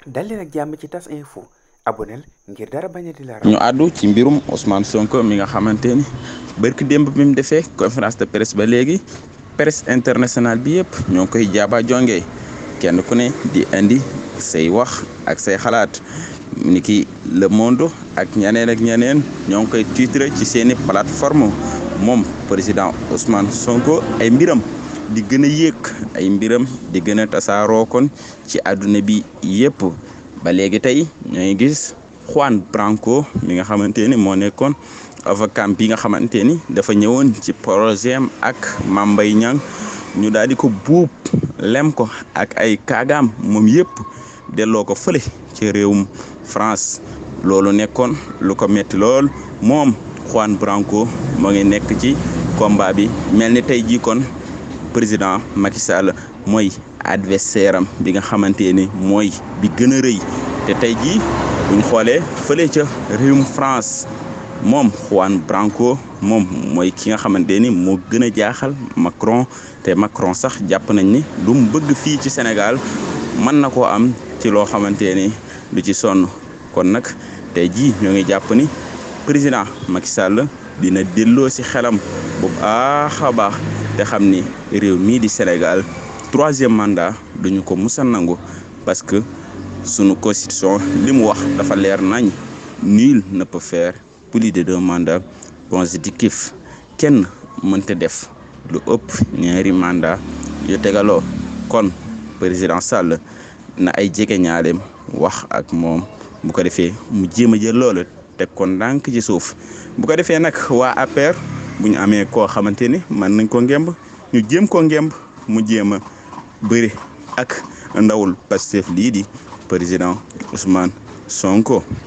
dal leen ak jàmm ci tas info aboneel ngir dara bañ a di la raw. ñu àddu ci mbirum Ousmane Sonko mi nga xamante ni barki démb bi mu defee conférence de presse ba léegi presse internationale bi yëpp ñoo ngi koy jaaba jongee kenn ku ne di indi say wax ak say xalaat ni ki Le Monde ak ñeneen ñoo ngi koy titre ci seeni plateforme moom président Ousmane Sonko ay mbiram di gën a yéeg ay mbiram di gën a tasaaroo kon ci àdduna bi yëpp ba léegi tey ñooy gis Juan Branco mi nga xamante ni moo nekkoon avocat bi nga xamante ni dafa ñëwoon ci projet am ak Mame Mbaye Niang ñu daal di ko buub lem ko ak ay kaagaam moom yëpp delloo ko fële ci réewum France loolu nekkoon lu ko metti lool moom Juan Branco moo ngi nekk ci combat bi mel ni tey jii kon président Macky Sall mooy adversaire am bi nga xamante ni mooy bi gën a rëy te tey jii buñ xoolee fële ca réewum France moom Juan Branco moom mooy ki nga xamante ni moo gën a jaaxal Macron te Macron sax jàpp nañ ni lu mu bëgg fii ci Sénégal mën na koo am ci loo xamante ni du ci sonn kon nag tey jii ñoo ngi jàpp ni président Macky Sall dina delloo si xelam bu baax a baax te xam ni réew mii di Sénégal 3e mandat duñu ko musa nangu parce que sunu constitution li mu wax dafa leer nañ nul ne peut faire plus de 2 mandats consécutifs kenn mënta def lu ëpp ñaari mandat yu tegaloo kon président Sall na ay jege ñaaleem wax ak moom bu ko defee mu jéem a jël loolu teg ko ndànk ci suuf bu ko defee nag waa APR bu ñu amee koo xamante ni mën nañ ko ngemb ñu jéem ko ngemb mu jéem a bëri ak ndawul Pastef lii di président Ousmane Sonko.